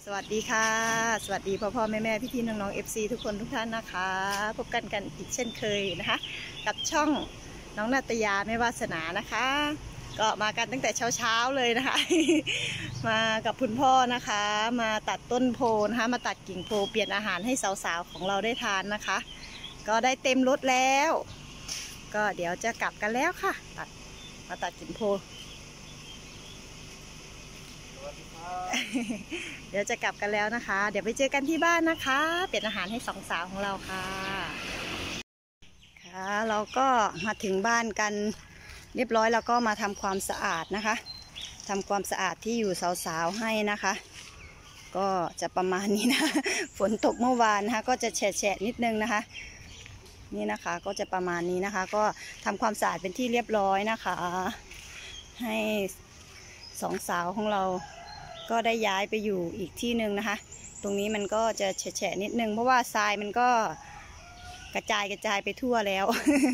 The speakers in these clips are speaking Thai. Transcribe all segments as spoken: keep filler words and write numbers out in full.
สวัสดีค่ะสวัสดีพ่อพ่อแม่แม่พี่พี่น้องน้องเอฟซีทุกคนทุกท่านนะคะพบกันกันอีกเช่นเคยนะคะกับช่องน้องนาตยาแม่วาสนานะคะก็มากันตั้งแต่เช้าเช้าเลยนะคะมากับคุณพ่อนะคะมาตัดต้นโพนะคะมาตัดกิ่งโพเปลี่ยนอาหารให้สาวๆของเราได้ทานนะคะก็ได้เต็มรถแล้วก็เดี๋ยวจะกลับกันแล้วค่ะตัดมาตัดกิ่งโพเดี๋ยวจะกลับกันแล้วนะคะเดี๋ยวไปเจอกันที่บ้านนะคะเป็นอาหารให้สองสาวของเราค่ะค่ะเราก็มาถึงบ้านกันเรียบร้อยแล้วก็มาทำความสะอาดนะคะทำความสะอาดที่อยู่สาวๆให้นะคะก็จะประมาณนี้นะฝนตกเมื่อวานนะคะก็จะแฉะๆนิดนึงนะคะนี่นะคะก็จะประมาณนี้นะคะก็ทำความสะอาดเป็นที่เรียบร้อยนะคะให้สองสาวของเราก็ได้ย้ายไปอยู่อีกที่หนึ่งนะคะตรงนี้มันก็จะแฉะๆนิดนึงเพราะว่าทรายมันก็กระจายกระจายไปทั่วแล้ว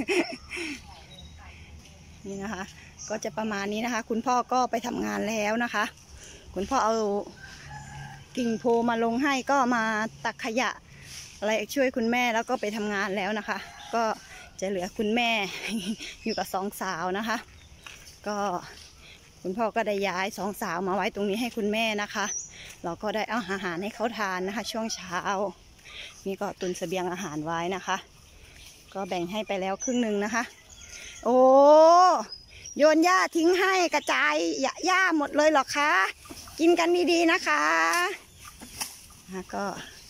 นี่นะคะก็จะประมาณนี้นะคะคุณพ่อก็ไปทำงานแล้วนะคะคุณพ่อเอากิ่งโพมาลงให้ก็มาตักขยะอะไรช่วยคุณแม่แล้วก็ไปทำงานแล้วนะคะก็จะเหลือคุณแม่อยู่กับสองสาวนะคะก็คุณพ่อก็ได้ย้ายสองสาวมาไว้ตรงนี้ให้คุณแม่นะคะเราก็ได้เอาอาหารให้เขาทานนะคะช่วงเช้านี่ก็ตุนเสบียงอาหารไว้นะคะก็แบ่งให้ไปแล้วครึ่งหนึ่งนะคะโอ้โยนหญ้าทิ้งให้กระจายหญ้าหมดเลยหรอคะกินกันดีๆนะคะแล้วก็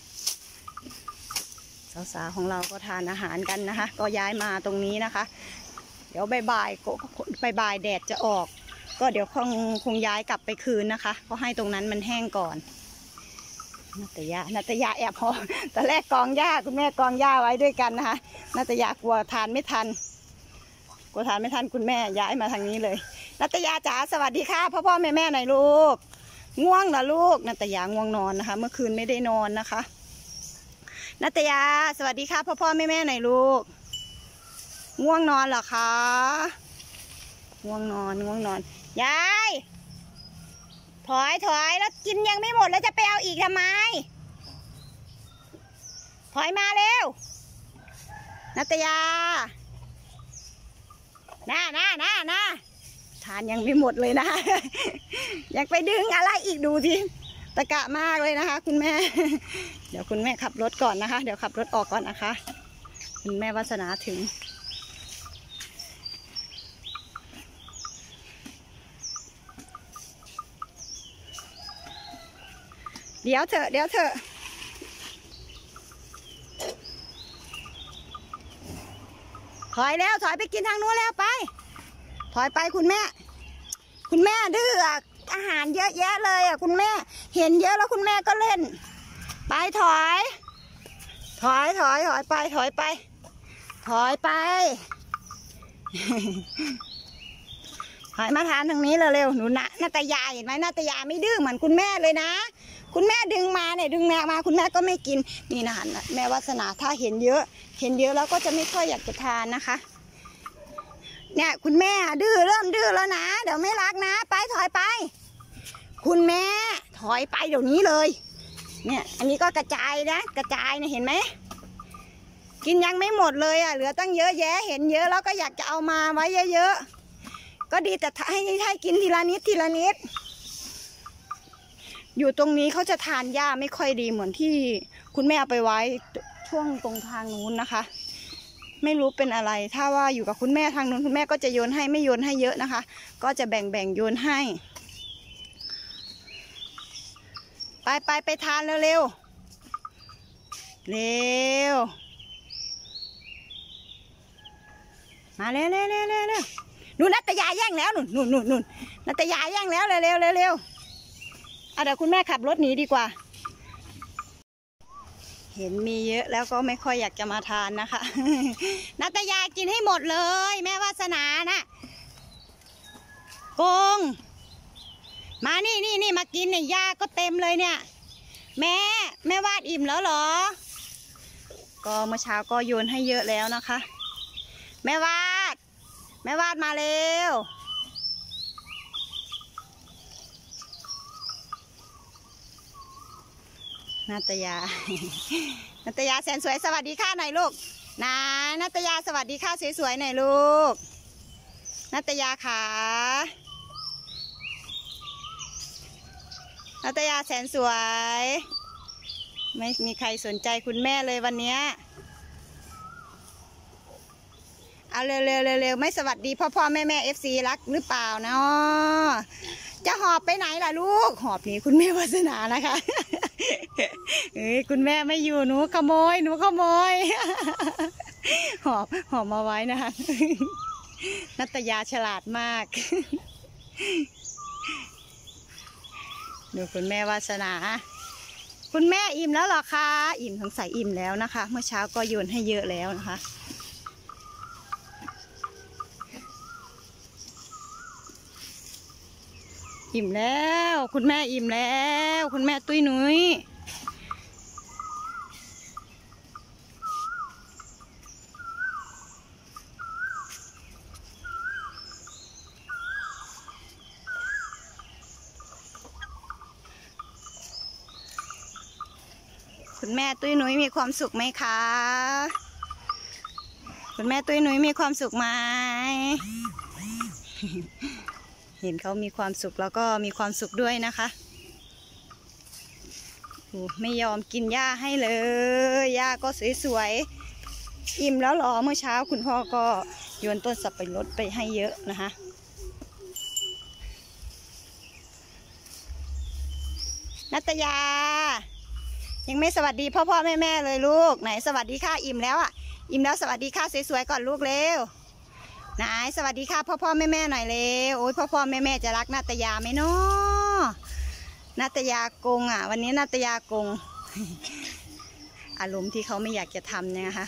สาวๆของเราก็ทานอาหารกันนะคะก็ย้ายมาตรงนี้นะคะเดี๋ยวบ่ายๆบ่ายๆแดดจะออกก็เดี๋ยวคงคงย้ายกลับไปคืนนะคะเพราะให้ตรงนั้นมันแห้งก่อนนาตยานาตยาแอบพอแต่แรกกองหญ้าคุณแม่กองหญ้าไว้ด้วยกันนะคะนาตยากลัวทานไม่ทันกลัวทานไม่ทันคุณแม่ย้ายมาทางนี้เลยนาตยาจ๋าสวัสดีค่ะพ่อพ่อแม่แม่หน่อยลูกง่วงเหรอลูกนาตยาง่วงนอนนะคะเมื่อคืนไม่ได้นอนนะคะนาตยาสวัสดีค่ะพ่อพ่อแม่แม่หน่อยลูกง่วงนอนเหรอคะง่วงนอนง่วงนอนยายถอยถอยแล้วกินยังไม่หมดแล้วจะไปเอาอีกทำไมถอยมาเร็วนัตยาน่าน่าน่าน่าทานยังไม่หมดเลยนะอยากไปดึงอะไรอีกดูทีตะกะมากเลยนะคะคุณแม่เดี๋ยวคุณแม่ขับรถก่อนนะคะเดี๋ยวขับรถออกก่อนนะคะคุณแม่วาสนาถึงเดี๋ยวเถอะเดี๋ยวเถอะถอยแล้วถอยไปกินทางนู้นแล้วไปถอยไปคุณแม่คุณแม่ดื้ออาหารเยอะแยะเลยอ่ะคุณแม่เห็นเยอะแล้วคุณแม่ก็เล่นไปถอยถอยถอยถอยไปถอยไปถอยไปถอยมาทานทางนี้เร็วๆหนูนะนาตยาเห็นไหมนาตยาไม่ดื้อเหมือนคุณแม่เลยนะคุณแม่ดึงมาเนี่ยดึงแม่มาคุณแม่ก็ไม่กินนี่นะแม่วาสนาถ้าเห็นเยอะเห็นเยอะแล้วก็จะไม่ค่อยอยากจะทานนะคะเนี่ยคุณแม่ดื้อเริ่มดื้อแล้วนะเดี๋ยวไม่รักนะไปถอยไปคุณแม่ถอยไปเดี๋ยวนี้เลยเนี่ยอันนี้ก็กระจายนะกระจายเนี่ยเห็นไหมกินยังไม่หมดเลยอ่ะเหลือตั้งเยอะแยะเห็นเยอะแล้วก็อยากจะเอามาไว้เยอะๆก็ดีแต่ให้ให้กินทีละนิดทีละนิดอยู่ตรงนี้เขาจะทานหญ้าไม่ค่อยดีเหมือนที่คุณแม่เอาไปไว้ช่วงตรงทางนู้นนะคะไม่รู้เป็นอะไรถ้าว่าอยู่กับคุณแม่ทางนู้นคุณแม่ก็จะโยนให้ไม่โยนให้เยอะนะคะก็จะแบ่งแบ่งโยนให้ไปไปไปทานเร็วๆเร็วมาเร็วเร็วเร็วเร็วเร็วนู่นนัตยาแย่งแล้วนู่นนู่นนู่นนู่นนัตยาแย่งแล้วเร็วเร็วเร็วเร็วเดี๋ยวคุณแม่ขับรถหนีดีกว่าเห็นมีเยอะแล้วก็ไม่ค่อยอยากจะมาทานนะคะนัตยากินให้หมดเลยแม่วาสนานะโกงมานี่นี่นี่มากินเนี่ยยาก็เต็มเลยเนี่ยแม่แม่วาดอิ่มแล้วเหรอก็เมื่อเช้าก็โยนให้เยอะแล้วนะคะแม่วาดแม่วาดมาเร็ว มนาตยา นาตยาแสนสวยสวัสดีค่ะหน่อยลูกนะนาตยาสวัสดีค่ะสวยๆหน่อยลูกนาตยาขานาตยาแสนสวยไม่มีใครสนใจคุณแม่เลยวันนี้เอาเร็วเร็วเร็วไม่สวัสดีพ่อพ่อแม่แม่เอฟซีรักหรือเปล่าเนาะจะหอบไปไหนล่ะลูกหอบหนีคุณแม่วาสนานะคะเอ้ยคุณแม่ไม่อยู่หนูขโมยหนูขโมยหอบหอบมาไว้นะคะนัตยาฉลาดมากดูคุณแม่วาสนาคุณแม่อิ่มแล้วหรอคะอิ่มสงสัยอิ่มแล้วนะคะเมื่อเช้าก็โยนให้เยอะแล้วนะคะอิ่มแล้วคุณแม่อิ่มแล้วคุณแม่ตุ้ยนุ้ยคุณแม่ตุ้ยนุ้ยมีความสุขไหมคะคุณแม่ตุ้ยนุ้ยมีความสุขไหมเห็นเขามีความสุขแล้วก็มีความสุขด้วยนะคะไม่ยอมกินหญ้าให้เลยหญ้าก็สวยๆอิ่มแล้วหรอเมื่อเช้าคุณพ่อก็โยนต้นสับปะรดไปให้เยอะนะคะนัตยายังไม่สวัสดีพ่อพ่อแม่แม่เลยลูกไหนสวัสดีค่ะอิ่มแล้วอ่ะอิ่มแล้วสวัสดีค่ะสวยๆก่อนลูกเร็วไหนสวัสดีค่ะพ่อพ่อแม่แม่หน่อยเร็วโอ้ยพ่อพ่อแม่แม่จะรักนาตยาไหมเนาะนาตยากงอ่ะวันนี้นาตยากง อารมณ์ที่เขาไม่อยากจะทำเนี่ยนะคะ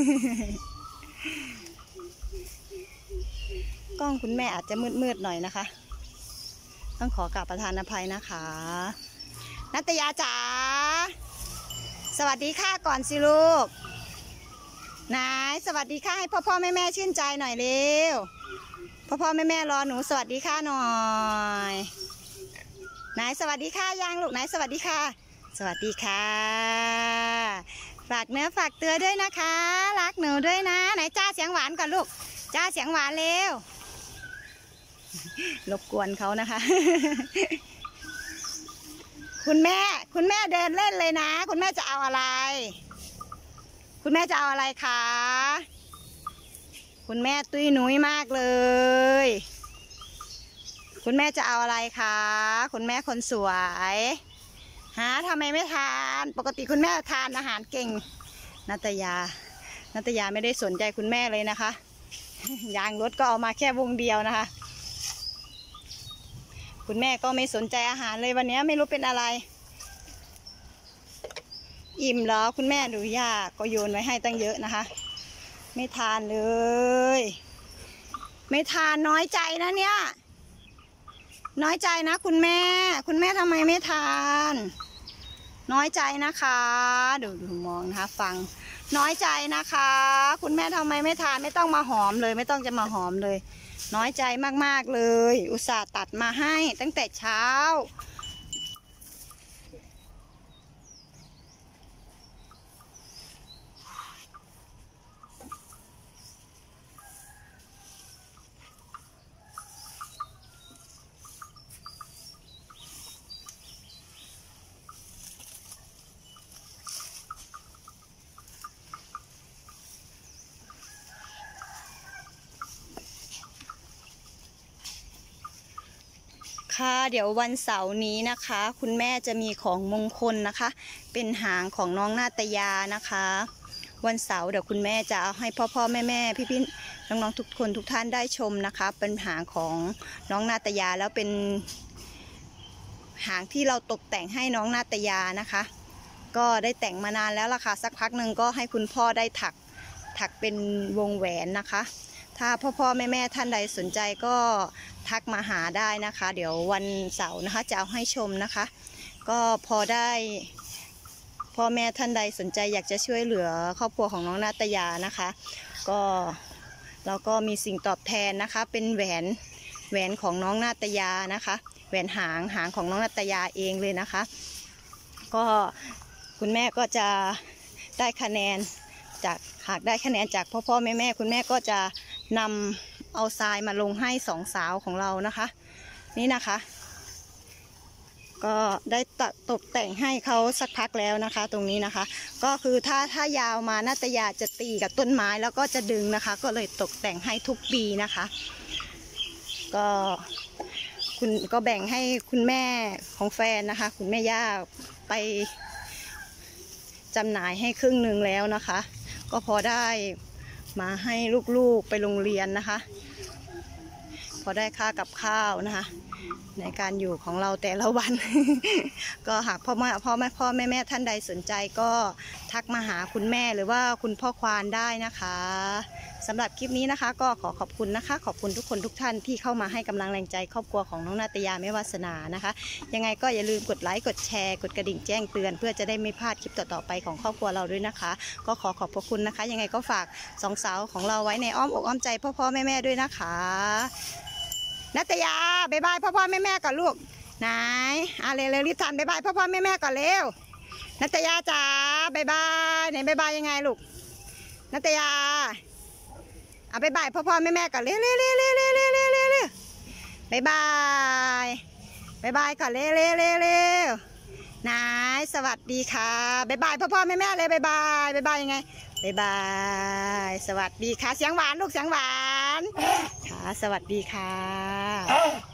กล้องคุณแม่อาจจะมืดๆหน่อยนะคะต้องขอกราบประทานอภัยนะคะนาตยาจ๋าสวัสดีค่ะก่อนสิลูกนายสวัสดีค่ะให้พ่อพ่อแม่แม่ชื่นใจหน่อยเร็วพ่อพ่อแม่แม่รอหนูสวัสดีค่ะหน่อยนายสวัสดีค่ะยังลูกนายสวัสดีค่ะสวัสดีค่ะฝากเนื้อฝากตัวด้วยนะคะรักหนูด้วยนะไหนจ้าเสียงหวานก่อนลูกจ้าเสียงหวานเร็วรบกวนเขานะคะ คุณแม่คุณแม่เดินเล่นเลยนะคุณแม่จะเอาอะไรคุณแม่จะเอาอะไรคะคุณแม่ตุ้ยนุ้ยมากเลยคุณแม่จะเอาอะไรคะคุณแม่คนสวยฮะทำไมไม่ทานปกติคุณแม่ทานอาหารเก่งนัตยานัตยาไม่ได้สนใจคุณแม่เลยนะคะยางรถก็เอามาแค่วงเดียวนะคะคุณแม่ก็ไม่สนใจอาหารเลยวันนี้ไม่รู้เป็นอะไรอิ่มแล้วคุณแม่ดูยากก็โยนไว้ให้ตั้งเยอะนะคะไม่ทานเลยไม่ทานน้อยใจนะเนี่ยน้อยใจนะคุณแม่คุณแม่ทำไมไม่ทานน้อยใจนะคะดูดูมองนะคะฟังน้อยใจนะคะคุณแม่ทำไมไม่ทานไม่ต้องมาหอมเลยไม่ต้องจะมาหอมเลยน้อยใจมากๆเลยอุตส่าห์ตัดมาให้ตั้งแต่เช้าค่ะเดี๋ยววันเสาร์นี้นะคะคุณแม่จะมีของมงคลนะคะเป็นหางของน้องนาตยานะคะวันเสาร์เดี๋ยวคุณแม่จะเอาให้พ่อพ่อแม่แม่พี่พี่น้องๆทุกคนทุกท่านได้ชมนะคะเป็นหางของน้องนาตยาแล้วเป็นหางที่เราตกแต่งให้น้องนาตยานะคะก็ได้แต่งมานานแล้วล่ะค่ะสักพักหนึ่งก็ให้คุณพ่อได้ถักถักเป็นวงแหวนนะคะถ้าพ่อพ่อแม่แม่ท่านใดสนใจก็ทักมาหาได้นะคะเดี๋ยววันเสาร์นะคะจะเอาให้ชมนะคะก็พอได้พ่อแม่ท่านใดสนใจอยากจะช่วยเหลือครอบครัวของน้องนาตยานะคะก็เราก็มีสิ่งตอบแทนนะคะเป็นแหวนแหวนของน้องนาตยานะคะแหวนหางหางของน้องนาตยาเองเลยนะคะก็คุณแม่ก็จะได้คะแนนจากหากได้คะแนนจากพ่อพ่อแม่แม่คุณแม่ก็จะนำเอาทรายมาลงให้สองสาวของเรานะคะนี่นะคะก็ได้ตกแต่งให้เขาสักพักแล้วนะคะตรงนี้นะคะก็คือถ้าถ้ายาวมานาตยาจะตีกับต้นไม้แล้วก็จะดึงนะคะก็เลยตกแต่งให้ทุกปีนะคะก็คุณก็แบ่งให้คุณแม่ของแฟนนะคะคุณแม่ย่าไปจำหน่ายให้ครึ่งหนึ่งแล้วนะคะก็พอได้มาให้ลูกๆไปโรงเรียนนะคะพอได้ค่ากับข้าวนะคะในการอยู่ของเราแต่ละวัน ก็หากพ่อแม่พ่อแม่พ่อแม่แม่ท่านใดสนใจก็ทักมาหาคุณแม่หรือว่าคุณพ่อควานได้นะคะสำหรับคลิปนี้นะคะก็ขอขอบคุณนะคะขอบคุณทุกคนทุกท่านที่เข้ามาให้กำลังแรงใจครอบครัวของน้องนาตยาแม่วาสนานะคะยังไงก็อย่าลืมกดไลค์กดแชร์กดกระดิ่งแจ้งเตือนเพื่อจะได้ไม่พลาดคลิปต่อๆไปของครอบครัวเราด้วยนะคะก็ขอขอบพระคุณนะคะยังไงก็ฝากสองสาวของเราไว้ในอ้อมอกอ้อมใจพ่อพ่อแม่แม่ด้วยนะคะนาตยาบ๊ายบายพ่อพ่อแม่แม่ก่อนลูกไหนอ่ะเร็วๆรีบทำบ๊ายบายพ่อพ่อแม่แม่ก่อนเร็วนาตยาจ๋าบ๊ายบายไหนบ๊ายบายยังไงลูกนาตยาเอาบ๊ายบายพ่อพ่อแม่แม่ก่อนเร็วเร็วเร็วเร็วเร็วเร็วเร็วเร็วบ๊ายบายบ๊ายบายก่อนเร็วเร็วเร็วเร็วไหนสวัสดีค่ะบ๊ายบายพ่อพ่อแม่แม่เลยบ๊ายบายบ๊ายบายยังไงบ๊ายบายสวัสดีค่ะเสียงหวานลูกเสียงหวานค่ะสวัสดีค่ะ